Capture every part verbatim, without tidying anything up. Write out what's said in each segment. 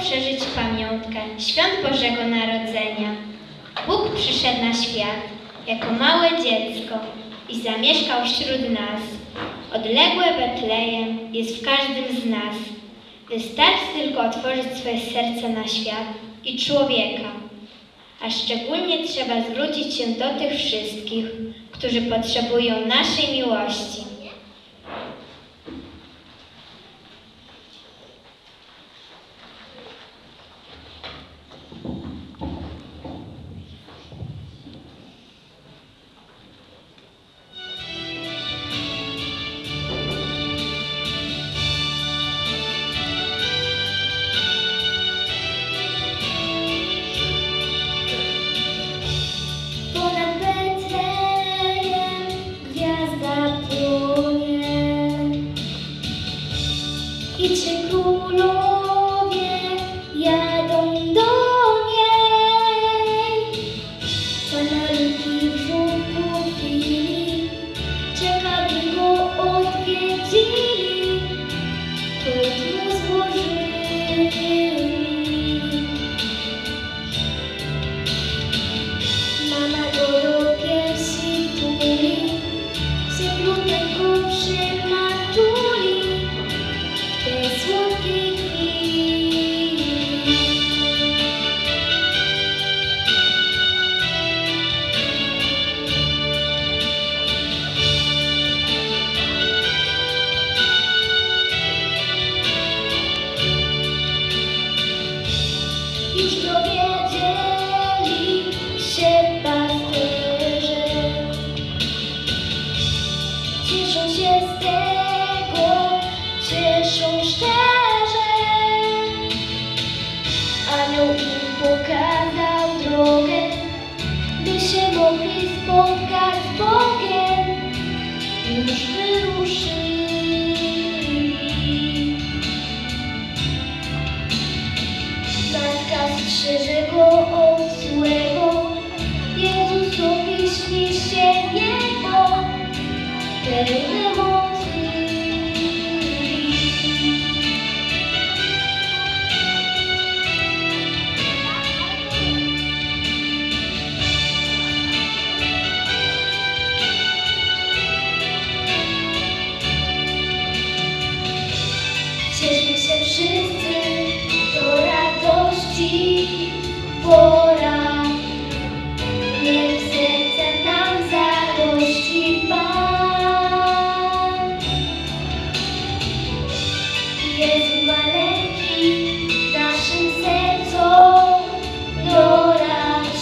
przeżyć pamiątkę świąt Bożego Narodzenia. Bóg przyszedł na świat jako małe dziecko i zamieszkał wśród nas. Odległe Betlejem jest w każdym z nas. Wystarczy tylko otworzyć swoje serce na świat i człowieka. A szczególnie trzeba zwrócić się do tych wszystkich, którzy potrzebują naszej miłości. I ci królowie jadą do niej. Co malutki brzuchu chwili czeka, by go odwiedzili, hołd mu złożyli. Mama go do piersi tuli, syplutek go przymatuli. Słodkiej chwili. Już dowiedzieli się pasterze, cieszą się z tego, cieszą szczerze. Anioł im pokazał drogę, by się mogli spotkać z Bogiem. Już wyruszyli. Matka strzeże go od złego, Jezusowi śni się niebo pełne mocy. Cieszmy się wszyscy, do radości pora. Niech serce nam zagości Pan. Jezu maleńki, naszym sercom doradź,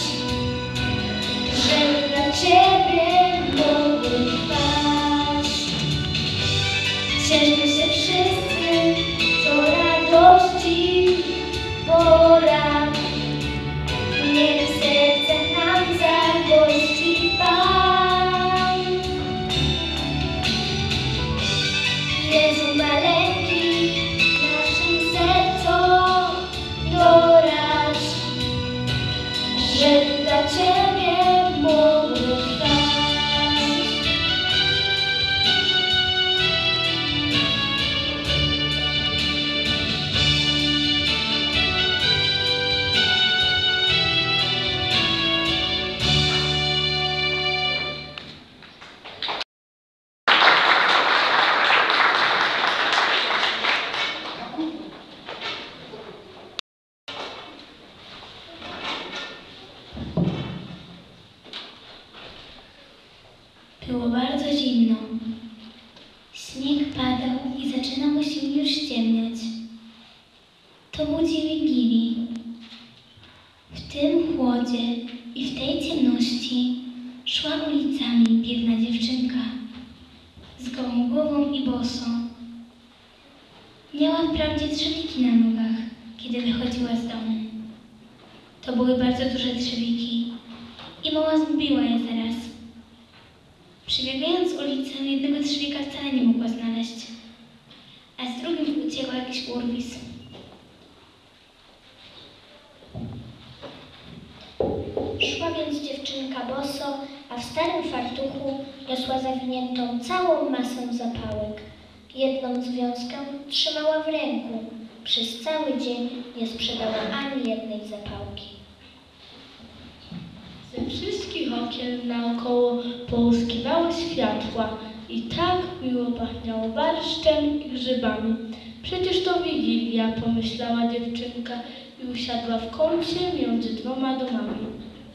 żeby dla Ciebie mogły trwać. Cieszmy się wszyscy, do radości pora. Niech serce nam zagości Pan. Jezu maleńki, naszym sercom doradź, żeby dla Ciebie mogły trwać. Było bardzo zimno. Śnieg padał i zaczynało się już ściemniać. To był dzień Wigilii. W tym chłodzie i w tej ciemności szła ulicami biedna dziewczynka z gołą głową i bosą. Miała wprawdzie trzewiki na nogach, kiedy wychodziła z domu. To były bardzo duże trzewiki i mama zgubiła je zaraz. Przebiegając ulicę, jednego trzewika wcale nie mogła znaleźć, a z drugim uciekł jakiś urwis. Szła więc dziewczynka boso, a w starym fartuchu niosła zawiniętą całą masę zapałek. Jedną związkę trzymała w ręku. Przez cały dzień nie sprzedała ani jednej zapałki. Ze wszystkich okien naokoło połuskiwały światła i tak miło pachniało barszczem i grzybami. Przecież to Wigilia, pomyślała dziewczynka i usiadła w kącie między dwoma domami.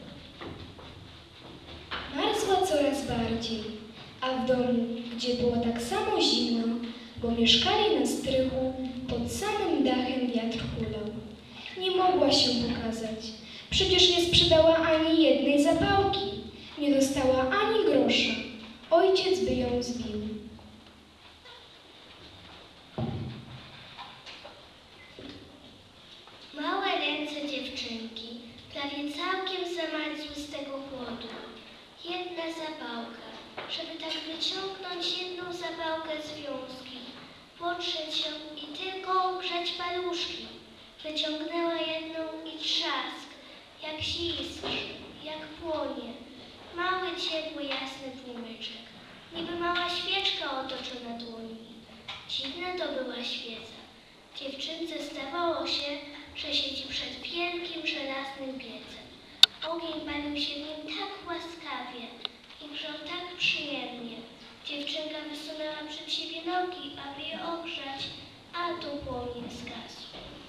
Marzła coraz bardziej, a w domu, gdzie było tak samo zimno, bo mieszkali na strychu, pod samym dachem wiatr hulał. Nie mogła się pokazać. Przecież nie sprzedała ani jednej zapałki. Nie dostała ani grosza. Ojciec by ją zbił. Małe ręce dziewczynki prawie całkiem zamarzły z tego chłodu. Jedna zapałka, żeby tak wyciągnąć jedną zapałkę z wiązki, potrzeć ją i tylko ugrzeć paluszki. Wyciągnęła jedną i trzask, jak się iskrzy, jak płonie. Mały, ciepły, jasny płomyczek, niby mała świeczka otoczona dłońmi. Dziwna to była świeca. Dziewczynce zdawało się, że siedzi przed wielkim, żelaznym piecem. Ogień bawił się w nim tak łaskawie i grzał tak przyjemnie. Dziewczynka wysunęła przed siebie nogi, aby je ogrzać, a tu płomień zgasł.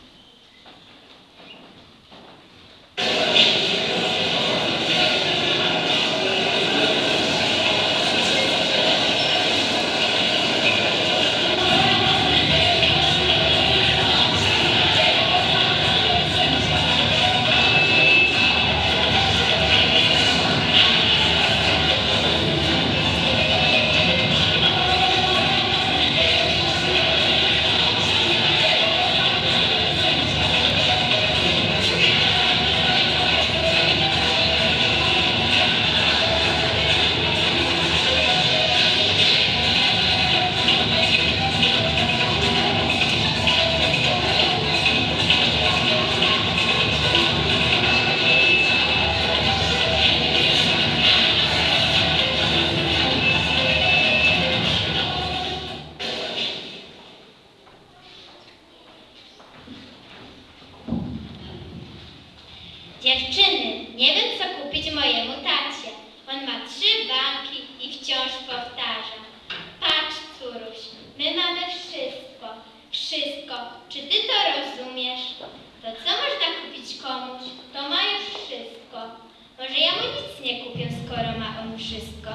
Dziewczyny, nie wiem co kupić mojemu tacie. On ma trzy banki i wciąż powtarza. Patrz, córuś, my mamy wszystko, wszystko. Czy ty to rozumiesz? To co można kupić komuś, to ma już wszystko. Może ja mu nic nie kupię, skoro ma on wszystko.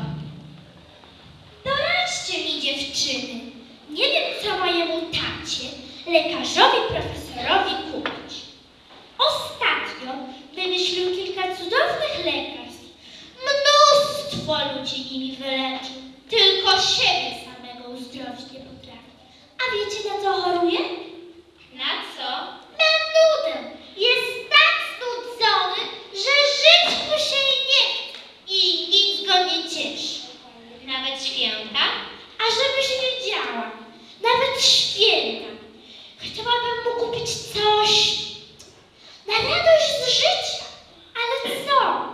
No radźcie mi, dziewczyny. Nie wiem, co mojemu tacie, lekarzowi, profesorowi kupić. Ostatnio wymyślił kilka cudownych lekarstw. Mnóstwo ludzi nimi wyleczył. Tylko siebie samego uzdrowić nie potrafi. A wiecie, na co choruje? Na co? Na nudę. Jest tak znudzony, że żyć mu się nie chce i nic go nie cieszy. Nawet święta? A żebyś wiedziała, nawet święta. Chciałabym mu kupić coś na radość z życia, ale co?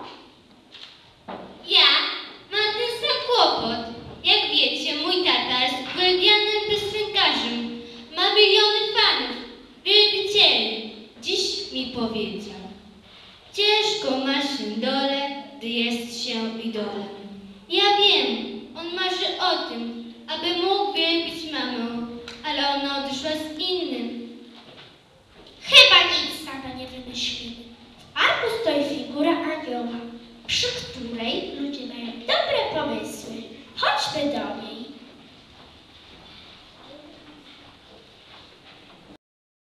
Ja mam ten sam kłopot. Jak wiecie, mój tata jest uwielbianym piosenkarzem. Ma miliony fanów, wielbicieli. Dziś mi powiedział: ciężko ma się dole, gdy jest się idolem. Ja wiem, on marzy o tym, aby mógł wielbić mamę, ale ona odeszła z innym. Chyba nic na to nie wymyślimy. W parku stoi figura anioła, przy której ludzie mają dobre pomysły. Chodźmy do niej.